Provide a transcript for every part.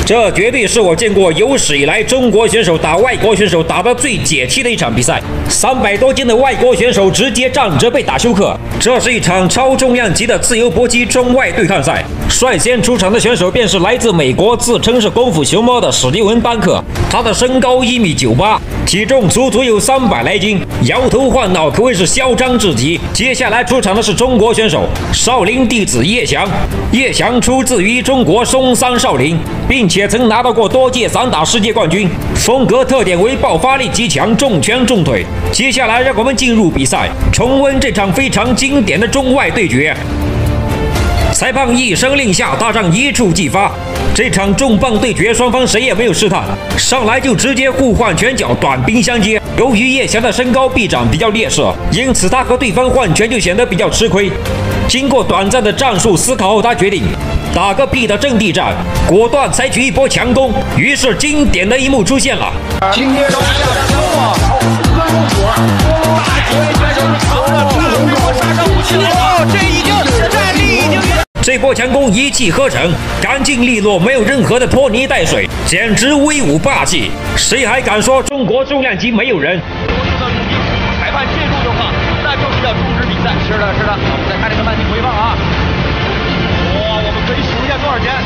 这绝对是我见过有史以来中国选手打外国选手打得最解气的一场比赛。300多斤的外国选手直接站着被打休克。这是一场超重量级的自由搏击中外对抗赛。率先出场的选手便是来自美国，自称是功夫熊猫的史蒂文·班克。他的身高1.98米，体重足足有300来斤，摇头晃脑，可谓是嚣张至极。接下来出场的是中国选手少林弟子叶翔。叶翔出自于中国嵩山少林，并且曾拿到过多届散打世界冠军。风格特点为爆发力极强，重拳重腿。接下来让我们进入比赛，重温这场非常经典的中外对决。裁判一声令下，大战一触即发。这场重磅对决，双方谁也没有试探，上来就直接互换拳脚，短兵相接。由于叶翔的身高臂展比较劣势，因此他和对方换拳就显得比较吃亏。经过短暂的战术思考后，他决定打个屁的阵地战，果断采取一波强攻。于是经典的一幕出现了。 今天都下周啊，跟火大国选手是扛了中国杀伤武器了，这已经战力已经。 这波强攻一气呵成，干净利落，没有任何的拖泥带水，简直威武霸气。谁还敢说中国重量级没有人？ 裁判介入的话，那就是要终止比赛。是的，是的。我们再看这个慢镜回放啊。哇，我们可以数一下多少钱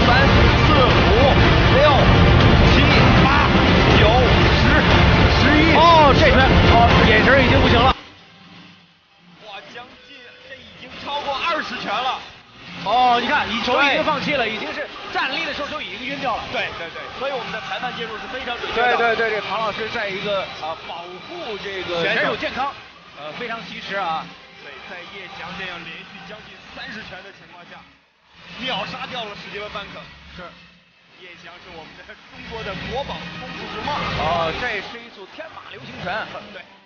？3、4、5、6、7、8、9、10、11。哦，这拳，哦，眼神已经不行了。哇，将近这已经超过20拳了。哦，你看，手已经放弃了，已经是站立的时候就已经晕掉了。对对对，所以我们的裁判介入是非常准确的。对对对，这庞老师在一个保护这个选手健康，非常及时啊。对，在叶翔这样连续将近30拳的情况下，秒杀掉了史蒂文·班克。是，叶翔是我们的中国的国宝功夫熊猫。哦，这是一组天马流星拳。对。